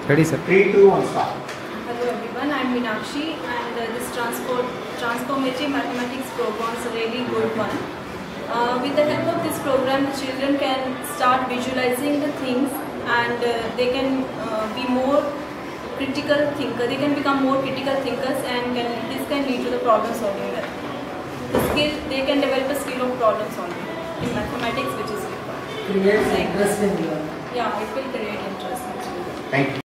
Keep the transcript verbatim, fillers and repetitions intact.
Ready, sir. Three, two, one, start. Hello everyone, I am Meenakshi and uh, this transport transformative mathematics program is a really good one. Uh, with the help of this program, the children can start visualizing the things and uh, they can uh, be more critical thinker. They can become more critical thinkers and can, this can lead to the problem solving method. The skill, they can develop a skill of problem solving in mathematics, which is required. Creates interest in learning. Yeah, it will create interest in children. Thank you.